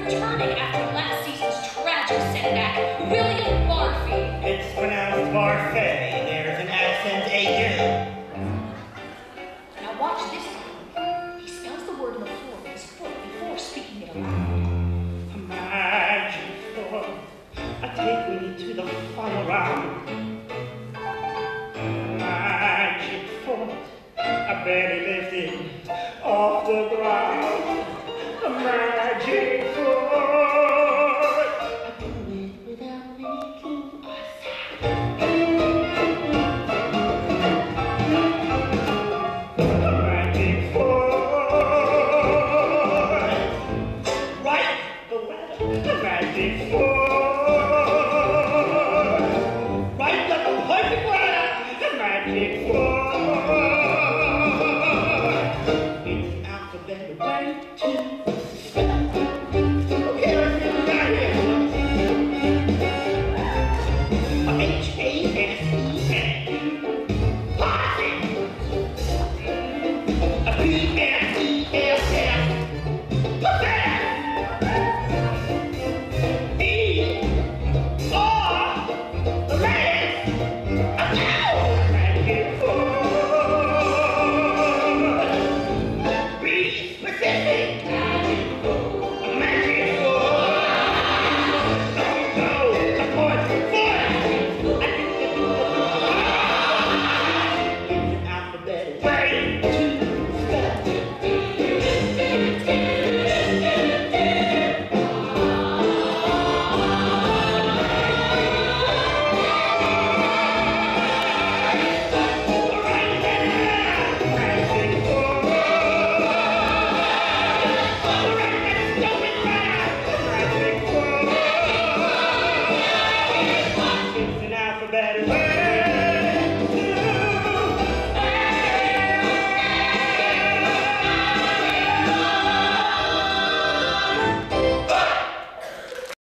returning after last season's tragic setback, William Barfy. It's pronounced Barfay. There's an accent AU. Now watch this time. He spells the word on the floor with his foot before speaking it aloud. A magic foot. Take me to the final round. Magic foot. I barely lifted off the ground. A magic foot. I do it without making a sound. A magic foot. Right the ladder. A magic foot. Right up the perfect ladder. A magic foot. It's alphabet way to better.